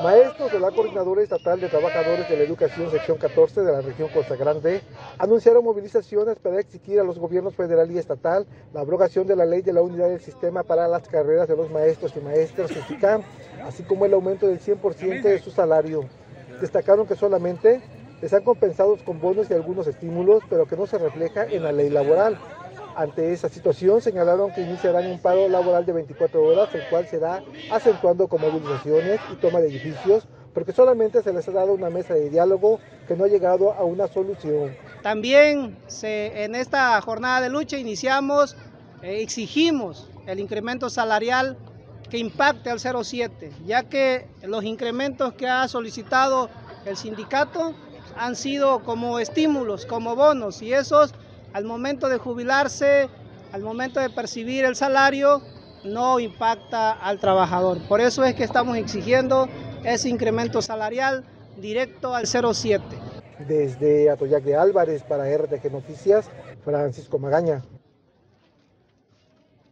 Maestros de la Coordinadora Estatal de Trabajadores de la Educación Sección 14 de la región Costa Grande anunciaron movilizaciones para exigir a los gobiernos federal y estatal la abrogación de la ley de la unidad del sistema para las carreras de los maestros y maestras SICAM, así como el aumento del 100% de su salario. Destacaron que solamente les han compensado con bonos y algunos estímulos, pero que no se refleja en la ley laboral. Ante esa situación, señalaron que iniciarán un paro laboral de 24 horas, el cual se irá acentuando con movilizaciones y toma de edificios, porque solamente se les ha dado una mesa de diálogo que no ha llegado a una solución. También en esta jornada de lucha exigimos el incremento salarial que impacte al 0,7, ya que los incrementos que ha solicitado el sindicato han sido como estímulos, como bonos, y esos al momento de jubilarse, al momento de percibir el salario, no impacta al trabajador. Por eso es que estamos exigiendo ese incremento salarial directo al 0,7. Desde Atoyac de Álvarez para RTG Noticias, Francisco Magaña.